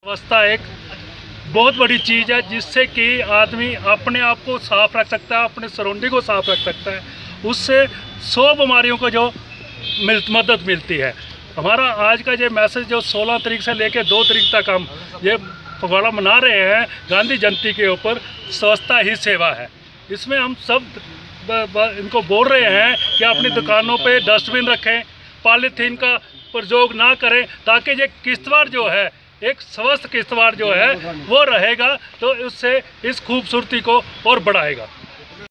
अवस्था एक बहुत बड़ी चीज़ है जिससे कि आदमी अपने आप को साफ रख सकता है, अपने सराउंडिंग को साफ रख सकता है। उससे 100 बीमारियों को जो मदद मिलती है। हमारा आज का ये मैसेज जो 16 तारीख से लेकर 2 तारीख तक हम ये पखवाड़ा मना रहे हैं गांधी जयंती के ऊपर, स्वच्छता ही सेवा है। इसमें हम सब इनको बोल रहे हैं कि अपनी दुकानों पे डस्टबिन रखें, पॉलीथीन का प्रयोग ना करें, ताकि ये किश्तवाड़ जो है एक स्वस्थ किश्तवाड़ जो है वो रहेगा, तो उससे इस खूबसूरती को और बढ़ाएगा।